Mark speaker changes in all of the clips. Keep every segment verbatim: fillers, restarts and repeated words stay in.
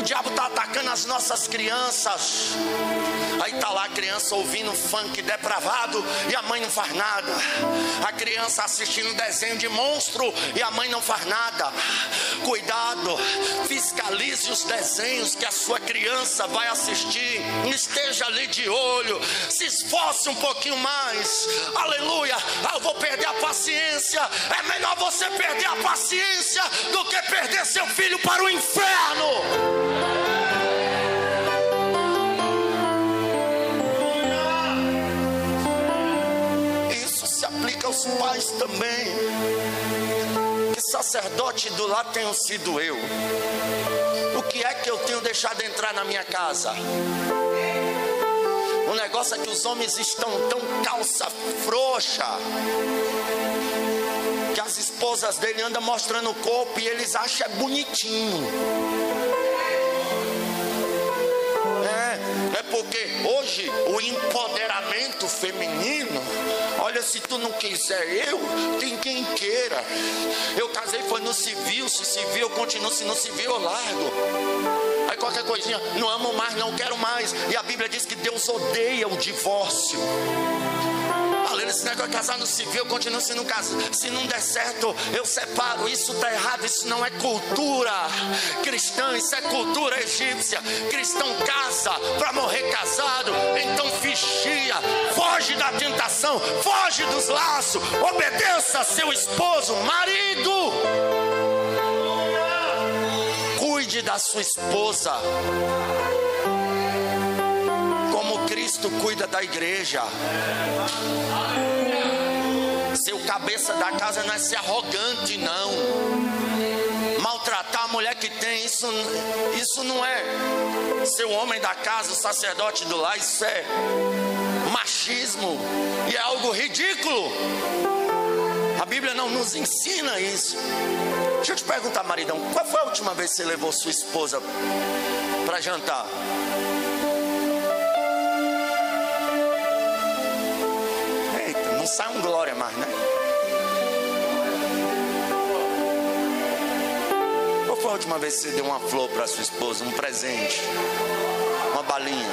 Speaker 1: diabo está atacando as nossas crianças. Aí está lá a criança ouvindo funk depravado e a mãe não faz nada. A criança assistindo desenho de monstro e a mãe não faz nada. Cuidado, fiscalize os desenhos que a sua criança vai assistir. Esteja ali de olho, se esforce um pouquinho mais. Aleluia. Ah, eu vou perder a paciência. É melhor você perder a paciência do que perder seu filho para o inferno. Isso se aplica aos pais também. Que sacerdote do lar tenho sido eu? O que é que eu tenho deixado entrar na minha casa? O negócio é que os homens estão tão calça frouxa que as esposas dele andam mostrando o corpo e eles acham bonitinho. É, é porque hoje o empoderamento feminino, olha, se tu não quiser eu, tem quem queira. Eu casei foi no civil, se civil eu continuo, se no civil eu largo. Aí qualquer coisinha, não amo mais, não quero mais. E a Bíblia diz que Deus odeia o divórcio. Esse negócio de casar no civil, eu continuo se não casar. Se não der certo, eu separo. Isso está errado, isso não é cultura cristã, isso é cultura egípcia. Cristão casa para morrer casado. Então vigia, foge da tentação, foge dos laços, obedeça a seu esposo, marido. Cuide da sua esposa como Cristo cuida da igreja. Seu cabeça da casa não é ser arrogante, não. Maltratar a mulher que tem, isso, isso não é ser o homem da casa, o sacerdote do lar. Isso é machismo e é algo ridículo. A Bíblia não nos ensina isso. Deixa eu te perguntar, maridão, qual foi a última vez que você levou sua esposa para jantar? Não sai um glória mais, né? Qual foi a última vez que você deu uma flor para sua esposa, um presente, uma balinha?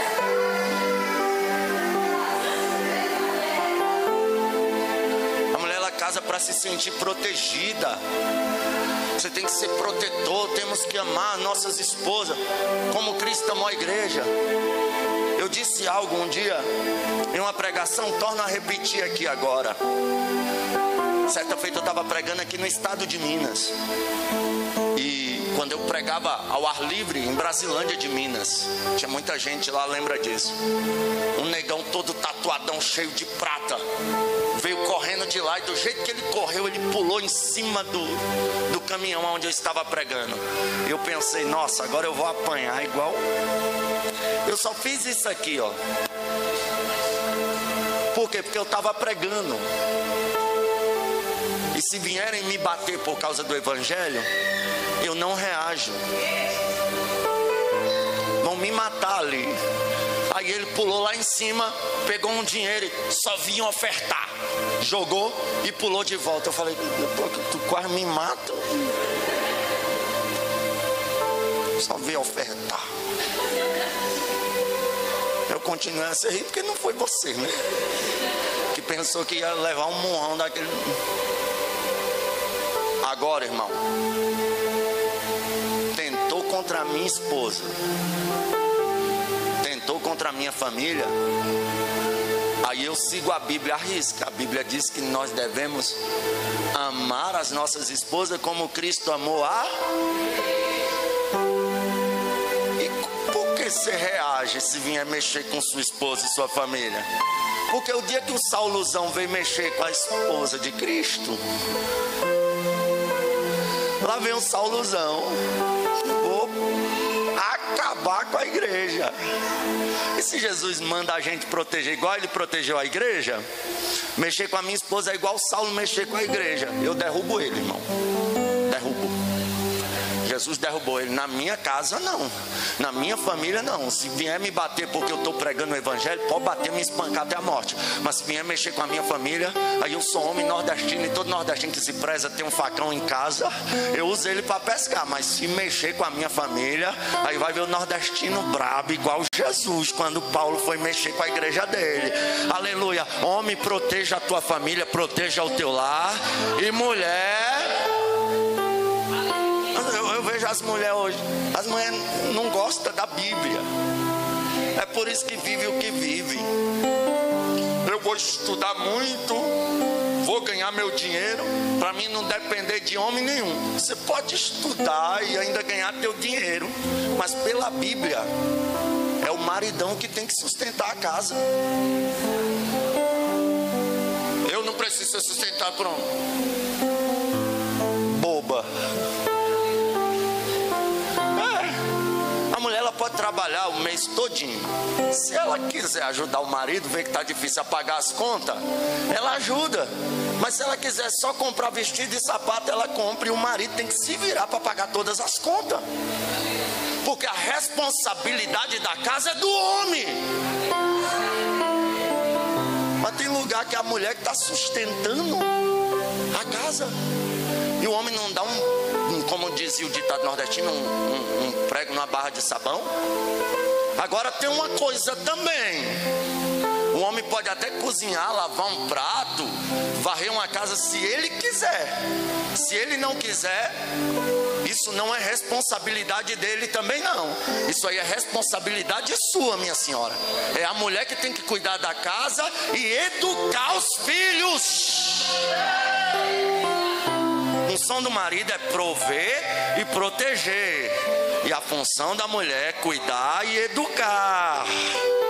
Speaker 1: A mulher, ela casa para se sentir protegida. Você tem que ser protetor. Temos que amar nossas esposas como Cristo amou a igreja. Eu disse algo um dia em uma pregação, torno a repetir aqui agora. Certa feita eu estava pregando aqui no estado de Minas. E quando eu pregava ao ar livre em Brasilândia de Minas, tinha muita gente lá, lembra disso. Um negão todo tatuadão, cheio de prata, veio correndo de lá e do jeito que ele correu, ele pulou em cima do, do caminhão onde eu estava pregando. Eu pensei, nossa, agora eu vou apanhar igual... Eu só fiz isso aqui, ó. Por quê? Porque eu estava pregando. E se vierem me bater por causa do evangelho, eu não reajo. Vão me matar ali. Aí ele pulou lá em cima, pegou um dinheiro, só vinha ofertar. Jogou e pulou de volta. Eu falei, pô, tu quase me mata. Só veio ofertar. Eu continuei a se rir porque não foi você, né? Que pensou que ia levar um murrão daquele. Agora, irmão, tentou contra a minha esposa, tentou contra a minha família. Aí eu sigo a Bíblia à risca. A Bíblia diz que nós devemos amar as nossas esposas como Cristo amou a... Você reage se vier mexer com sua esposa e sua família? Porque o dia que o Sauluzão veio mexer com a esposa de Cristo, lá vem o Sauluzão, vou acabar com a igreja. E se Jesus manda a gente proteger igual ele protegeu a igreja, mexer com a minha esposa é igual o Saulo mexer com a igreja. Eu derrubo ele, irmão. Derrubo. Jesus derrubou ele. Na minha casa não, na minha família não. Se vier me bater porque eu estou pregando o evangelho, pode bater, me espancar até a morte. Mas se vier mexer com a minha família, aí eu sou homem nordestino, e todo nordestino que se preza tem um facão em casa, eu uso ele para pescar. Mas se mexer com a minha família, aí vai ver o nordestino brabo igual Jesus, quando Paulo foi mexer com a igreja dele. Aleluia. Homem, proteja a tua família, proteja o teu lar. E mulher, eu, eu vejo as mulheres hoje, as mulheres não gostam da Bíblia, é por isso que vive o que vive. Eu vou estudar muito, vou ganhar meu dinheiro, para mim não depender de homem nenhum. Você pode estudar e ainda ganhar teu dinheiro, mas pela Bíblia é o maridão que tem que sustentar a casa. Eu não preciso ser sustentado por homem. Boba. É. A mulher, ela pode trabalhar o mês todinho. Se ela quiser ajudar o marido, ver que está difícil pagar as contas, ela ajuda. Mas se ela quiser só comprar vestido e sapato, ela compra. E o marido tem que se virar para pagar todas as contas. Porque a responsabilidade da casa é do homem. Mas tem lugar que é a mulher que está sustentando a casa. E o homem não dá um, um como dizia o ditado nordestino, um, um, um prego numa barra de sabão. Agora tem uma coisa também. O homem pode até cozinhar, lavar um prato, varrer uma casa se ele quiser. Se ele não quiser, isso não é responsabilidade dele também não. Isso aí é responsabilidade sua, minha senhora. É a mulher que tem que cuidar da casa e educar os filhos. A função do marido é prover e proteger. E a função da mulher é cuidar e educar.